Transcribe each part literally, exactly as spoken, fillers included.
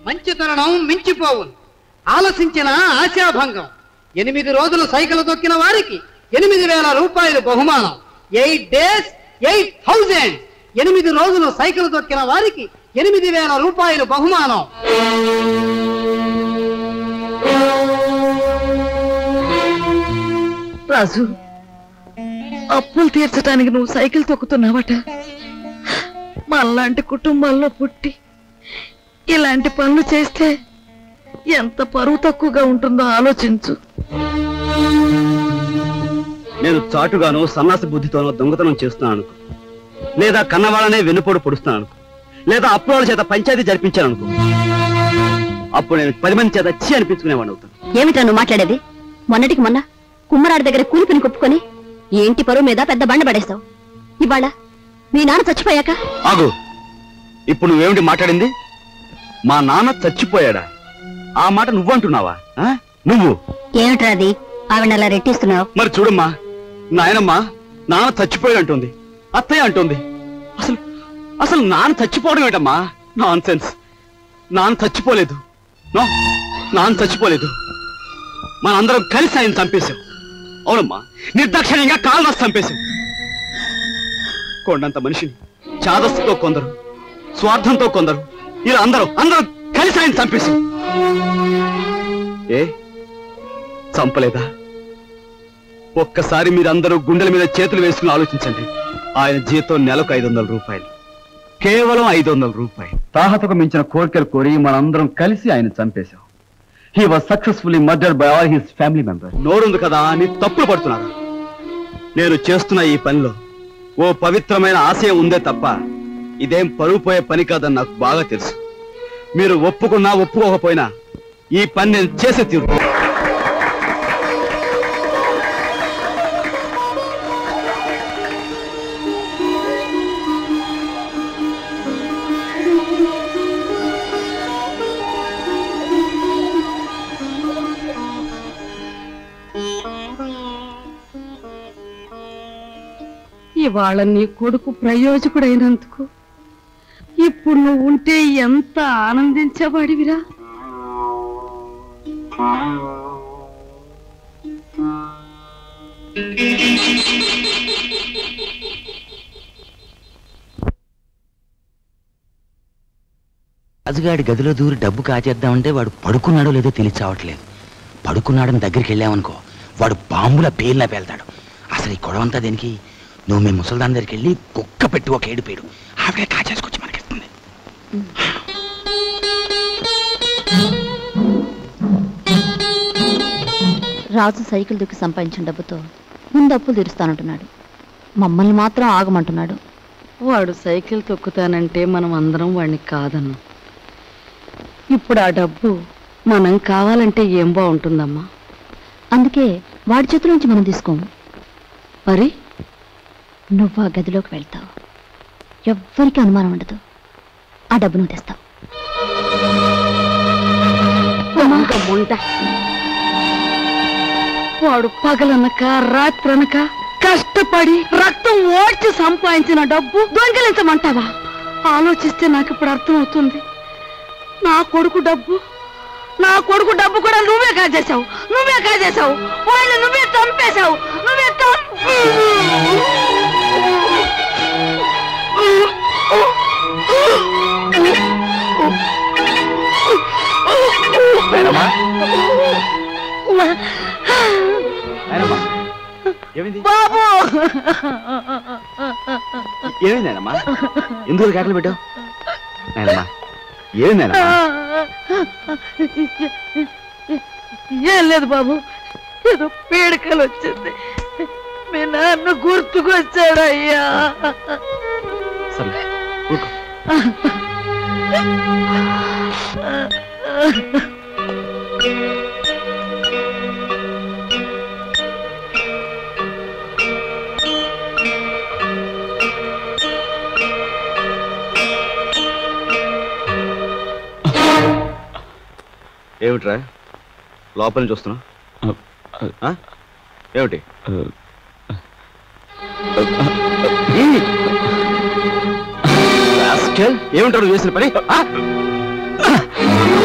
మంచి తరుణం మించిపోవును. ఆలసించిన ఆశాభంగం. ఎనిమిది రోజులు సైకిల్ తొక్కిన వారికి ఎనిమిది వేల రూపాయలు బహుమానం. Eight days eight thousand. ఎనిమిది రోజులు సైకిల్ తొక్కిన వారికి ఎనిమిది వేల రూపాయలు బహుమానం. రాజు, అప్పులు తీర్చడానికి నువ్వు సైకిల్ తొక్కుతున్నావట. మనలాంటి కుటుంబాల్లో పుట్టి ఇలాంటి పనులు చేస్తే ఎంత పరువు తక్కువగా ఉంటుందో ఆలోచించు. నేను చాటుగానో సన్నాసి బుద్ధితోనో దొంగతనం చేస్తున్నాను, లేదా కన్నవాళ్ళనే వెన్నుపోటు పొడుస్తున్నాను, లేదా అప్పుల చేత పంచాయతీ జరిపించాను అనుకో. అప్పుడు నేను పది మంది చేత చీ అనిపించుకునేవాడు అవుతాను. ఏమిటా నువ్వు మాట్లాడేది? మొన్నటికి మొన్న కుమ్మరాడి దగ్గర కూలిపిని కొప్పుకొని ఈ ఇంటి పరువు మీద పెద్ద బండ పడేస్తావు. ఇవాళ మీ నాన్న చచ్చిపోయాక ఆగు. ఇప్పుడు నువ్వేమిటి మాట్లాడింది? మా నాన్న చచ్చిపోయాడా? ఆ మాట నువ్వంటున్నావా? నువ్వు ఏమిట్రా అది? ఆవిడ అలా రెట్టిస్తున్నావు. మరి చూడమ్మా, నాయనమ్మా నాన్న చచ్చిపోయాడు అంటుంది, అత్తయ్య అంటుంది. అసలు అసలు నాన్న చచ్చిపోవడం ఏంటమ్మా? Nonsense. నాన్న చచ్చిపోలేదు. నో, నాన్న చచ్చిపోలేదు. మనందరం కలిసి ఆయన చంపేశాం. అవునమ్మా, నిర్దాక్షిణ్యంగా కాలు రాసి చంపేశాం. కొండంత మనిషిని చాదస్సుతో కొందరు, స్వార్థంతో కొందరు, ఇలా అందరూ అందరూ కలిసి ఆయన చంపేశాం. ఏ చంపలేదా? ఒక్కసారి మీరందరూ గుండెల మీద చేతులు వేసుకుని ఆలోచించండి. ఆయన జీతం నెలకు ఐదు వందల రూపాయలు, కేవలం ఐదు వందల రూపాయలు. తాహతకు మించిన కోరికలు కోరి మనందరం కలిసి ఆయన చంపేశాం. He was successfully murdered by all his family members. నోరుంది కదా అని తప్పులు పడుతున్నారు. నేను చేస్తున్న ఈ పనిలో ఓ పవిత్రమైన ఆశయం ఉందే తప్ప ఇదేం పరువు పోయే పని కాదని నాకు బాగా తెలుసు. మీరు ఒప్పుకున్నా ఒప్పుకోకపోయినా ఈ పని నేను చేసే తీరు. ఇవాళ నీ కొడుకు ప్రయోజకుడైనందుకు ఇప్పుడు నువ్వు ఉంటే ఎంత ఆనందించబడివిరా. రాజుగాడి గదిలో దూరి డబ్బు కాచేద్దామంటే వాడు పడుకున్నాడో లేదో తెలిసి చావట్లేదు. పడుకున్నాడని దగ్గరికి వెళ్ళామనుకో, వాడు బాంబుల పేర్లా పేల్తాడు. అసలు ఈ గొడవంతా దేనికి? నువ్వు మీ ముసల్దాన్ దగ్గరికి వెళ్ళి కుక్క పెట్టి ఒక ఏడు పేడు ఆవిడే కాచేసుకొచ్చి మనకిస్తుంది. రాజు సైకిల్ దుక్కి సంపాదించిన డబ్బుతో ముందు అప్పులు తీరుస్తానంటున్నాడు. మమ్మల్ని మాత్రం ఆగమంటున్నాడు. వాడు సైకిల్ తొక్కుతానంటే మనం అందరం వాడిని కాదన్నాం. ఇప్పుడు ఆ డబ్బు మనం కావాలంటే ఏం బాగుంటుందమ్మా? అందుకే వాడి చేతుల నుంచి మనం తీసుకోము. మరి నువ్వు ఆ గదిలోకి వెళ్తావు, ఎవ్వరికి అనుమానం ఉండదు. ఆ డబ్బు నువ్వు తెస్తావు. వాడు పగలనక రాత్రనక కష్టపడి రక్తం ఓడ్చి సంపాదించిన డబ్బు దొంగిలించమంటావా? ఆలోచిస్తే నాకు ఇప్పుడు అర్థమవుతుంది. నా కొడుకు డబ్బు నా కొడుకు డబ్బు కూడా నువ్వే కాజేశావు, నువ్వే కాజేశావు. వాళ్ళు నువ్వే చంపేశావు, నువ్వే బాబు. ఏమైందమ్మా? ఎందుకు కేకలు పెట్టావు? నాయనమ్మా ఏమైందమ్మా? ఏం లేదు బాబు, ఏదో పీడకలు వచ్చింది. మీ నాన్న గుర్తుకొచ్చాడయ్యా. సరే ఏమిట్రా లోపల నుంచి వస్తున్నా? ఏమిటి ఏమిటారు చేసిన పని?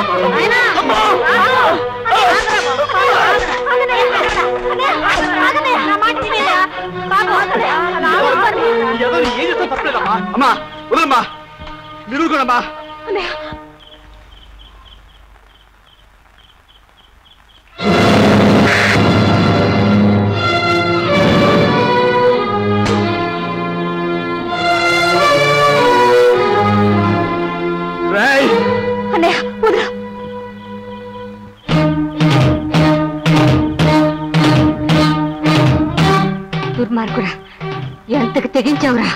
ఏం చేస్తా తప్పలేదమ్మా. అమ్మా వదలమ్మా, మీరు కూడా అమ్మా. దుర్మార్గుడా, ఎంతకు తెగించావురా?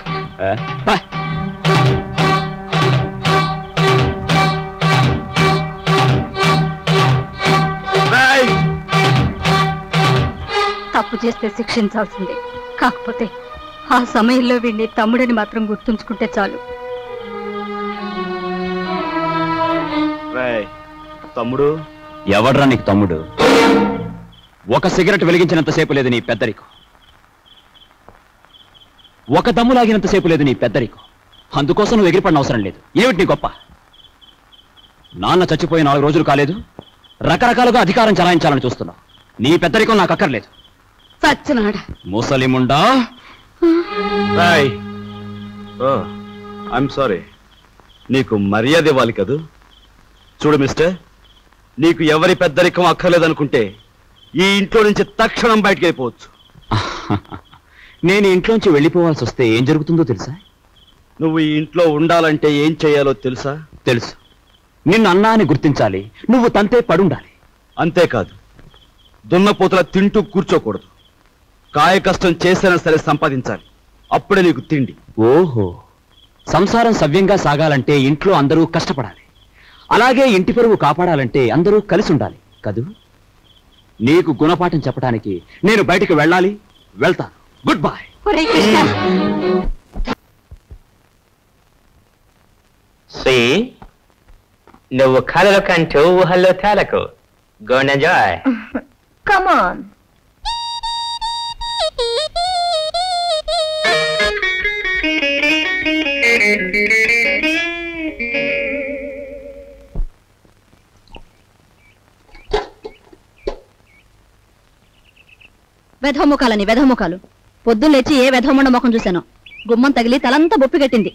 తప్పు చేస్తే శిక్షించాల్సిందే. కాకపోతే ఆ సమయంలో వీడిని తమ్ముడని మాత్రం గుర్తుంచుకుంటే చాలు. తమ్ముడు ఎవడ్రా నీకు తమ్ముడు? ఒక సిగరెట్ వెలిగించినంతసేపు లేదు నీ పెద్దరికం, ఒక దమ్ము లాగినంతసేపు లేదు నీ పెద్దరికం. అందుకోసం నువ్వు ఎగిరిపడిన అవసరం లేదు. ఏమిటి నీ గొప్ప? నాన్న చచ్చిపోయి నాలుగు రోజులు కాలేదు, రకరకాలుగా అధికారం చలాయించాలని చూస్తున్నావు. నీ పెద్దరికం నాకు అక్కర్లేదు. సచ్చినాడా ముసలిముండా. ఐఎమ్ సారీ, నీకు మర్యాద ఇవ్వాలి కదూ. చూడు మిస్టర్, నీకు ఎవరి పెద్దరికం అక్కర్లేదనుకుంటే ఈ ఇంట్లో నుంచి తక్షణం బయటకు వెళ్ళిపోవచ్చు. నేను ఇంట్లోంచి వెళ్ళిపోవాల్సి వస్తే ఏం జరుగుతుందో తెలుసా? నువ్వు ఈ ఇంట్లో ఉండాలంటే ఏం చేయాలో తెలుసా? తెలుసు. నిన్ను అన్నా అని గుర్తించాలి, నువ్వు తంతే పడుండాలి. అంతేకాదు, దున్నపోతల తింటూ కూర్చోకూడదు. కాయ కష్టం చేసైనా సరే సంపాదించాలి, అప్పుడే నీకు తిండి. ఓహో, సంసారం సవ్యంగా సాగాలంటే ఇంట్లో అందరూ కష్టపడాలి. అలాగే ఇంటి పరువు కాపాడాలంటే అందరూ కలిసి ఉండాలి కదూ. నీకు గుణపాఠం చెప్పడానికి నేను బయటికి వెళ్ళాలి, వెళ్తాను. Goodbye. నువ్వు కళలు కంటూ ఊహల్లో తేలకు. Go and enjoy. Come on. వెధముఖాలని వెధముఖాలు. పొద్దున్న లేచి ఏ వెధమండ ముఖం చూశాను. గుమ్మం తగిలి తలంతా బొప్పి కట్టింది.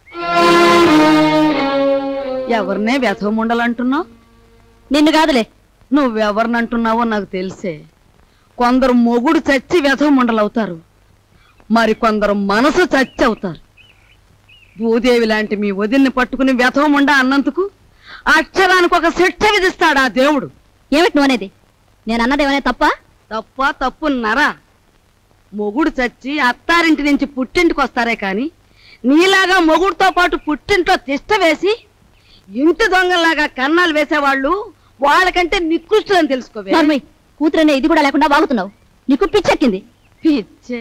ఎవరినే వ్యధముండలంటున్నావు? నిన్ను కాదులే. నువ్వెవరినంటున్నావో నాకు తెలిసే. కొందరు మొగుడు చచ్చి వ్యధముండలవుతారు, మరి కొందరు మనసు చచ్చి అవుతారు. భూదేవి లాంటి మీ వదిన్ని పట్టుకుని వ్యధముండ అన్నందుకు అక్షరానికి ఒక శిక్ష విధిస్తాడా దేవుడు. ఏమిటి నువ్వు అనేది? నేను అన్నదేమనే తప్ప? తప్ప తప్పున్నారా? మొగుడు చచ్చి అత్తారింటి నుంచి పుట్టింటికి వస్తారే కాని నీలాగా మొగుడుతో పాటు పుట్టింట్లో తిష్ట వేసి ఇంటి దొంగలాగా కన్నాలు వేసేవాళ్ళు వాళ్ళకంటే నికృష్టులని తెలుసుకోవే. కూతురనే ఇది కూడా లేకుండా వాగుతున్నావు. నీకు పిచ్చెక్కింది. పిచ్చే.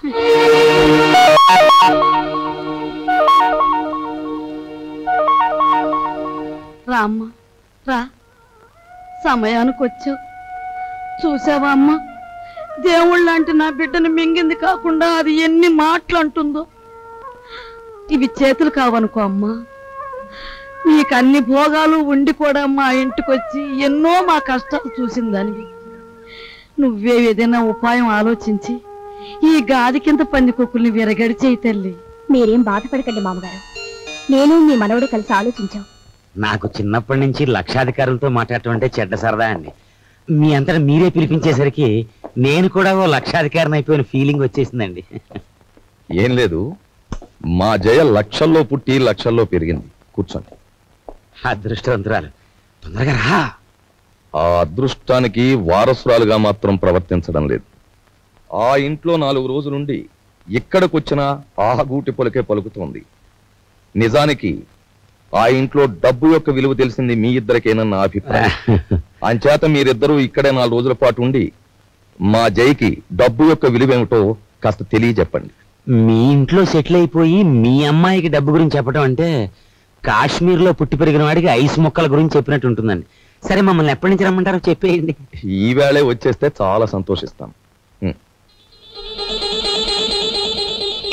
రామ్మ రా, సమయానికి వచ్చావు. చూసావా అమ్మా, దేవుళ్ళంటే నా బిడ్డను మింగింది కాకుండా అది ఎన్ని మాటలు అంటుందో. ఇవి చేతులు కావనుకో అమ్మా, నీకు అన్ని భోగాలు ఉండి కూడా మా ఇంటికొచ్చి ఎన్నో మా కష్టాలు చూసిందానివి. నువ్వే ఏదైనా ఉపాయం ఆలోచించి ఈ గాది కింద పంది కుక్కుల్ని విరగడి చేయి తల్లి. మీరేం బాధపడకండి మామగారు, నేను మీ మనవడు కలిసి ఆలోచించాం. నాకు చిన్నప్పటి నుంచి లక్షాధికారులతో మాట్లాడటం అంటే చెడ్డ సరదా అండి. మీ అంతటా మీరే పిలిపించేసరికి నేను కూడా ఓ లక్షాధికారిని అయిపోయిన ఫీలింగ్ వచ్చేసిందండి. ఏం లేదు, మా జయ లక్షల్లో పుట్టి లక్షల్లో పెరిగింది. కూర్చోండి. అదృష్టవంతురాలు, తొందరగా రా. ఆ అదృష్టానికి వారసురాలుగా మాత్రం ప్రవర్తించడం లేదు. ఆ ఇంట్లో నాలుగు రోజులుండి ఇక్కడికొచ్చినా ఆ గూటి పొలకే పలుకుతోంది. నిజానికి ఆ ఇంట్లో డబ్బు యొక్క విలువ తెలిసింది మీ ఇద్దరికేనన్న నా అభిప్రాయం. అంచేత మీరిద్దరూ ఇక్కడే నాలుగు రోజుల పాటు ఉండి మా జైకి డబ్బు యొక్క విలువేమిటో కాస్త తెలియజెప్పండి. మీ ఇంట్లో సెటిల్ అయిపోయి మీ అమ్మాయికి డబ్బు గురించి చెప్పడం అంటే కాశ్మీర్ లో పుట్టి పెరిగిన వాడికి ఐస్ మొక్కల గురించి చెప్పినట్టు ఉంటుందండి. సరే, మమ్మల్ని ఎప్పటి నుంచి రమ్మంటారో చెప్పేయండి. ఈవేళే వచ్చేస్తే చాలా సంతోషిస్తాం.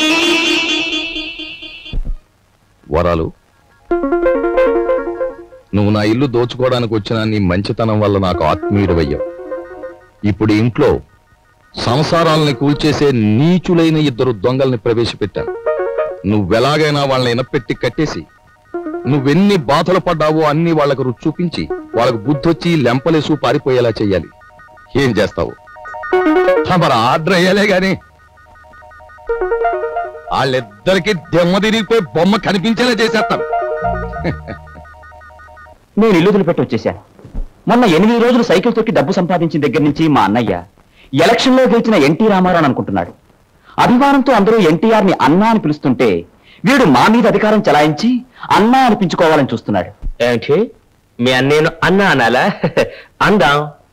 వరాలు, నువ్వు నా ఇల్లు దోచుకోవడానికి వచ్చిన నీ మంచితనం వల్ల నాకు ఆత్మీయుడవయ్యావు. ఇప్పుడు ఇంట్లో సంసారాలని కూల్చేసే నీచులైన ఇద్దరు దొంగల్ని ప్రవేశపెట్టాను. నువ్వెలాగైనా వాళ్ళని ఇనపెట్టి కట్టేసి నువ్వెన్ని బాధలు పడ్డావో అన్ని వాళ్లకు రుచి చూపించి వాళ్ళకు బుద్ధొచ్చి లెంపలేసు పారిపోయేలా చెయ్యాలి. ఏం చేస్తావు? మరి ఆర్డర్ అయ్యాలే గాని వాళ్ళిద్దరికి దెమ్మ తిరిగిపోయి బొమ్మ కనిపించేలా చేసేస్తాను. నేను ఇల్లు వదిలిపెట్టి వచ్చేశాను. మొన్న ఎనిమిది రోజులు సైకిల్ తొక్కి డబ్బు సంపాదించిన దగ్గర నుంచి మా అన్నయ్య ఎలక్షన్ లో గెలిచిన ఎన్టీ రామారావు అనుకుంటున్నాడు. అభిమానంతో అందరూ ఎన్టీఆర్ ని అన్నా అని పిలుస్తుంటే వీడు మా మీద అధికారం చలాయించి అన్నా అనిపించుకోవాలని చూస్తున్నాడు. ఏంటి మీ అన్నేను అన్నా అనాలా? అందాం.